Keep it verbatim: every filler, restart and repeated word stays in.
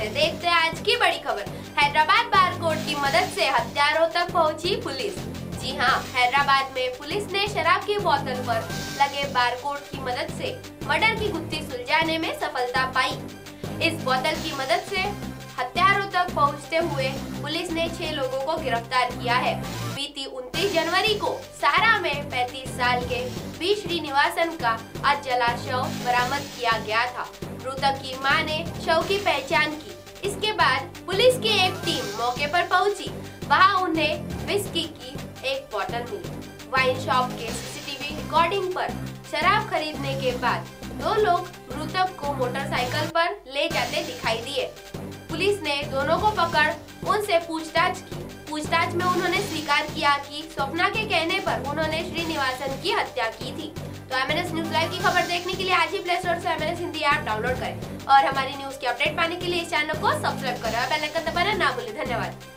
है, देखते हैं आज की बड़ी खबर। हैदराबाद बारकोड की मदद से हत्यारों तक पहुंची पुलिस। जी हां, हैदराबाद में पुलिस ने शराब की बोतल पर लगे बारकोड की मदद से मर्डर की गुत्थी सुलझाने में सफलता पाई। इस बोतल की मदद से हत्यारों तक पहुंचते हुए पुलिस ने छह लोगों को गिरफ्तार किया है। बीती उनतीस जनवरी को सारा में पैंतीस साल के बी श्रीनिवासन का आज जला शव बरामद किया गया था। मृतक की मां ने शव की पहचान की। इसके बाद पुलिस की एक टीम मौके पर पहुंची। वहां उन्हें विस्की की एक बोतल मिली। वाइन शॉप के सीसीटीवी रिकॉर्डिंग पर शराब खरीदने के बाद दो लोग मृतक को मोटरसाइकिल पर ले जाते दिखाई दिए। पुलिस ने दोनों को पकड़ उनसे पूछताछ की। पूछताछ में उन्होंने स्वीकार किया कि स्वप्ना के कहने पर उन्होंने श्रीनिवासन की हत्या की थी। तो M N S news live की खबर देखने के लिए आज ही प्ले स्टोर से M N S Hindi app download करें और हमारी न्यूज की अपडेट पाने के लिए इस चैनल को सब्सक्राइब करें और बेल आइकन दबाना ना भूलें। धन्यवाद।